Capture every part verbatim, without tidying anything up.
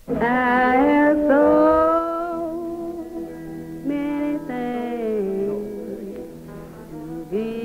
I have so many things to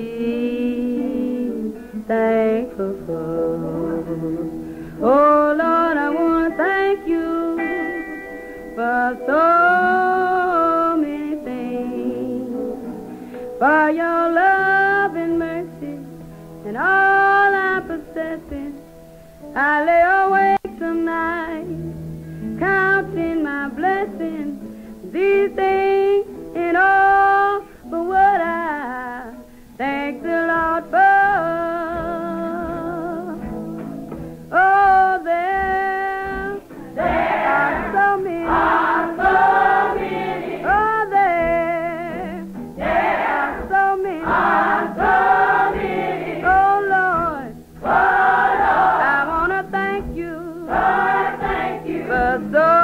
be thankful for. Oh Lord, I want to thank you for so many things, for your love and mercy and all I'm possessing. I lay awake some nights counting my blessings, these things and all, but what I thank the Lord for. Oh, there, there are so many, are so many. Oh, there, there are so many, are so many. Oh, Lord, oh, Lord, I want to thank you, Lord, thank you for so